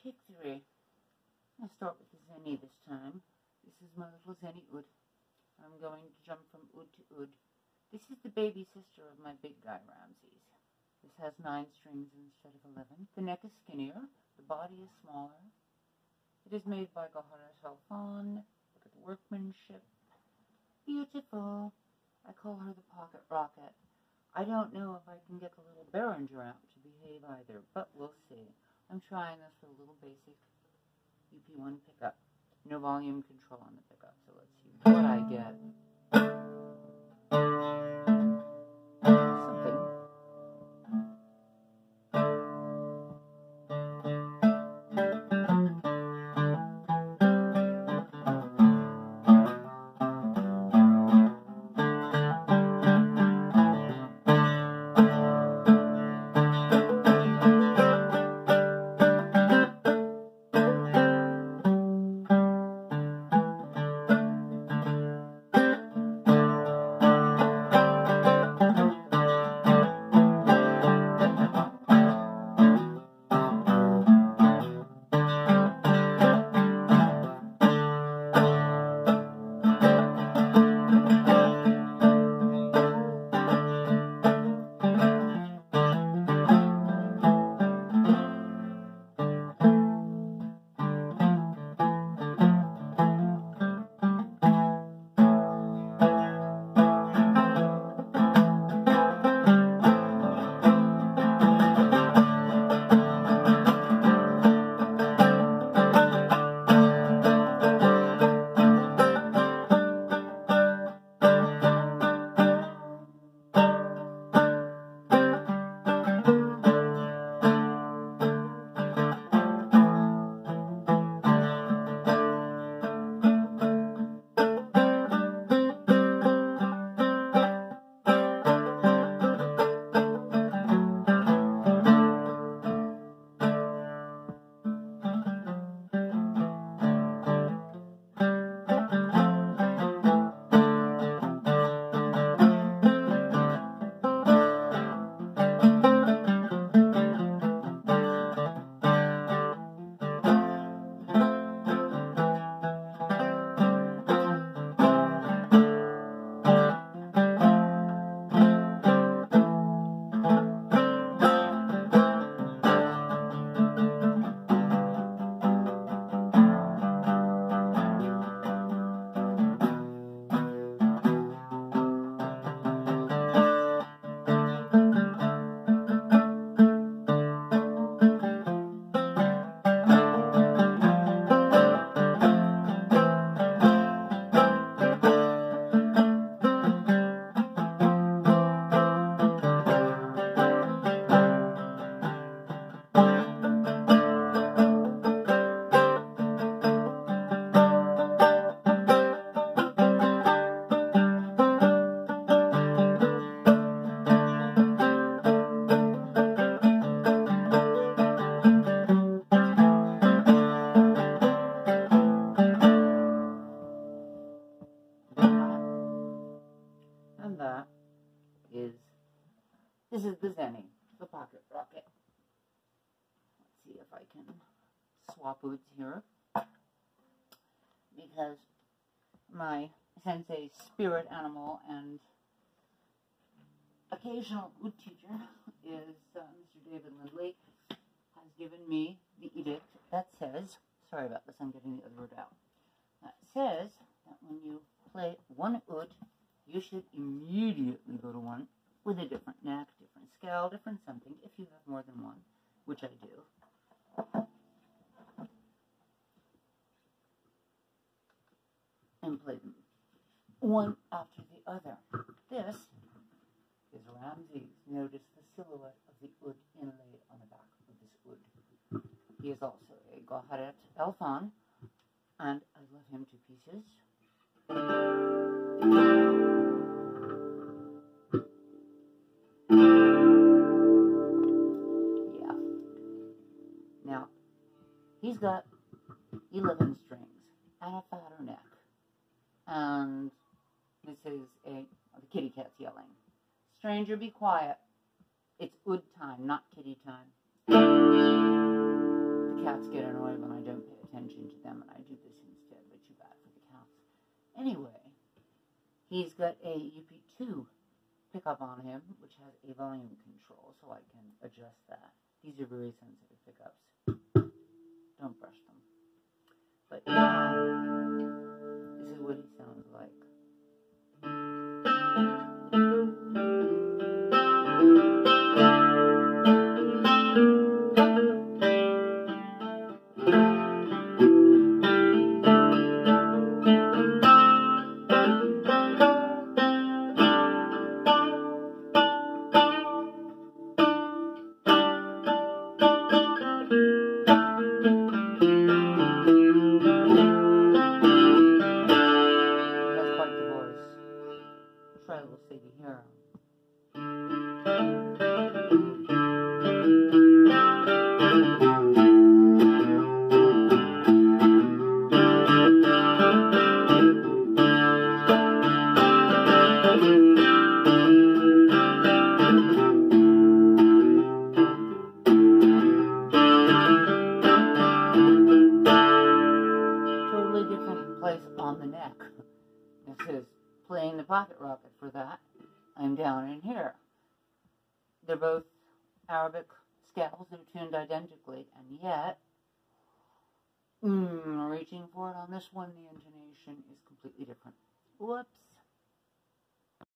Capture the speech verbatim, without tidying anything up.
Take three. I'll start with the zenny this time. This is my little zenny oud. I'm going to jump from oud to oud. This is the baby sister of my big guy Ramses. This has nine strings instead of eleven. The neck is skinnier. The body is smaller. It is made by Gahara Salfan. Look at the workmanship. Beautiful. I call her the pocket rocket. I don't know if I can get the little Behringer out to behave either, but we'll see. I'm trying this with a little basic U P one pickup. No volume control on the pickup, so let's see what I get. Something. This is the zenny, the pocket rocket. Let's see if I can swap ouds here, because my sensei spirit animal and occasional oud teacher is uh, Mister David Lindley, has given me the edict that says, sorry about this, I'm getting the other word out, that says that when you play one oud, you should immediately go to one with a different neck, different scale, different something, if you have more than one, which I do. And play them one after the other. This is Ramses. Notice the silhouette of the oud inlaid on the back of this oud. He is also a Goharet Elfan, and I love him to pieces. Yeah. Now, he's got eleven strings and a fatter neck. And this is a, the kitty cat's yelling. Stranger, be quiet. It's oud time, not kitty time. The cat's getting Anyway, he's got a U P two pickup on him, which has a volume control, so I can adjust that. These are very sensitive pickups. Don't brush them. But now, this is what he sounds like. Try a little see if you hear him. Totally different place on the neck. This is playing the pocket rocket for that. I'm down in here. They're both Arabic scales. They're tuned identically, and yet, mm, reaching for it on this one, the intonation is completely different. Whoops.